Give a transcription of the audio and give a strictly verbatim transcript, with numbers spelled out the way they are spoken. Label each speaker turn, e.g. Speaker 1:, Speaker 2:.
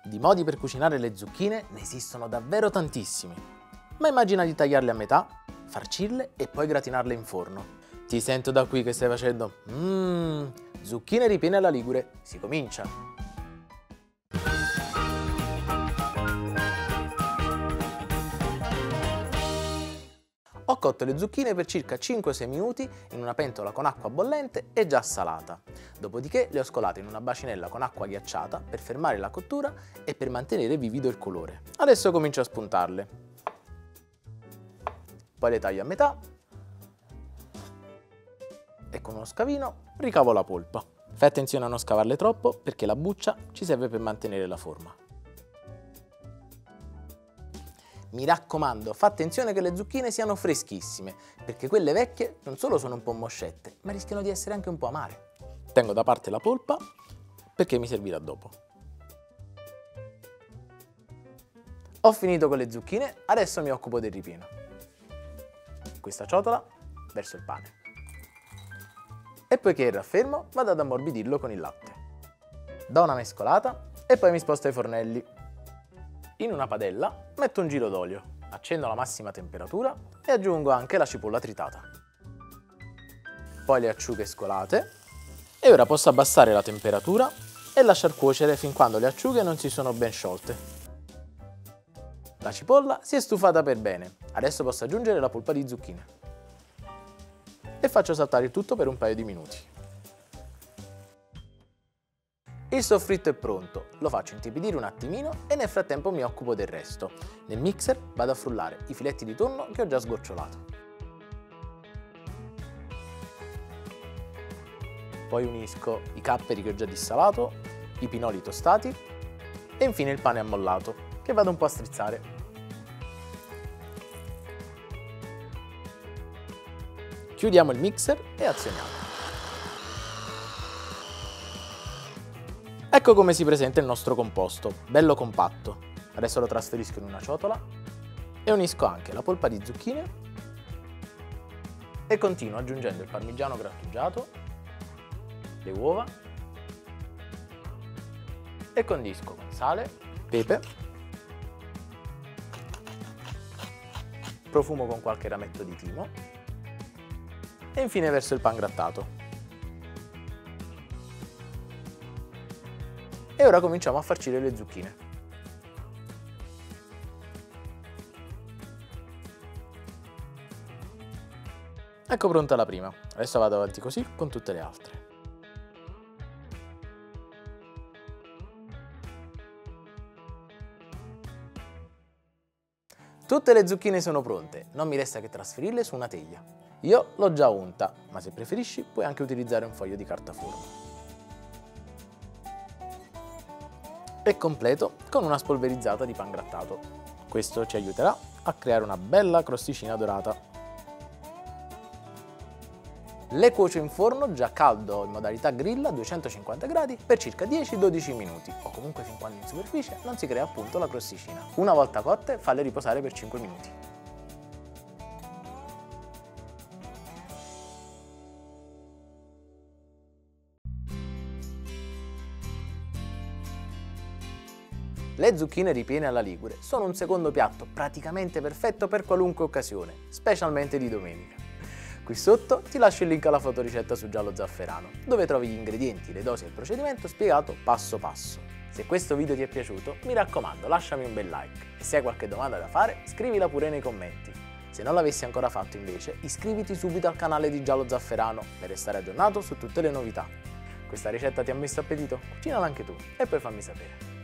Speaker 1: Di modi per cucinare le zucchine ne esistono davvero tantissimi. Ma immagina di tagliarle a metà, farcirle e poi gratinarle in forno. Ti sento da qui che stai facendo mmm, zucchine ripiene alla ligure, si comincia! Ho cotto le zucchine per circa cinque sei minuti in una pentola con acqua bollente e già salata. Dopodiché le ho scolate in una bacinella con acqua ghiacciata per fermare la cottura e per mantenere vivido il colore. Adesso comincio a spuntarle. Poi le taglio a metà e con uno scavino ricavo la polpa. Fai attenzione a non scavarle troppo perché la buccia ci serve per mantenere la forma. Mi raccomando, fa attenzione che le zucchine siano freschissime, perché quelle vecchie non solo sono un po' moscette, ma rischiano di essere anche un po' amare. Tengo da parte la polpa, perché mi servirà dopo. Ho finito con le zucchine, adesso mi occupo del ripieno. In questa ciotola verso il pane. E poiché è raffermo, vado ad ammorbidirlo con il latte. Do una mescolata e poi mi sposto ai fornelli. In una padella metto un giro d'olio, accendo alla massima temperatura e aggiungo anche la cipolla tritata. Poi le acciughe scolate e ora posso abbassare la temperatura e lasciar cuocere fin quando le acciughe non si sono ben sciolte. La cipolla si è stufata per bene, adesso posso aggiungere la polpa di zucchine. E faccio saltare il tutto per un paio di minuti. Il soffritto è pronto, lo faccio intiepidire un attimino e nel frattempo mi occupo del resto. Nel mixer vado a frullare i filetti di tonno che ho già sgocciolato. Poi unisco i capperi che ho già dissalato, i pinoli tostati e infine il pane ammollato che vado un po' a strizzare. Chiudiamo il mixer e azioniamo. Ecco come si presenta il nostro composto, bello compatto. Adesso lo trasferisco in una ciotola e unisco anche la polpa di zucchine e continuo aggiungendo il parmigiano grattugiato, le uova e condisco con sale, pepe, profumo con qualche rametto di timo e infine verso il pan grattato. E ora cominciamo a farcire le zucchine. Ecco pronta la prima, adesso vado avanti così con tutte le altre. Tutte le zucchine sono pronte, non mi resta che trasferirle su una teglia. Io l'ho già unta, ma se preferisci puoi anche utilizzare un foglio di carta forno. E completo con una spolverizzata di pan grattato. Questo ci aiuterà a creare una bella crosticina dorata. Le cuocio in forno già caldo in modalità grill a duecentocinquanta gradi per circa dieci dodici minuti o comunque fin quando in superficie non si crea appunto la crosticina. Una volta cotte falle riposare per cinque minuti. Le zucchine ripiene alla ligure sono un secondo piatto praticamente perfetto per qualunque occasione, specialmente di domenica. Qui sotto ti lascio il link alla fotoricetta su Giallo Zafferano, dove trovi gli ingredienti, le dosi e il procedimento spiegato passo passo. Se questo video ti è piaciuto, mi raccomando, lasciami un bel like e se hai qualche domanda da fare, scrivila pure nei commenti. Se non l'avessi ancora fatto invece, iscriviti subito al canale di Giallo Zafferano per restare aggiornato su tutte le novità. Questa ricetta ti ha messo appetito? Cucinala anche tu e poi fammi sapere.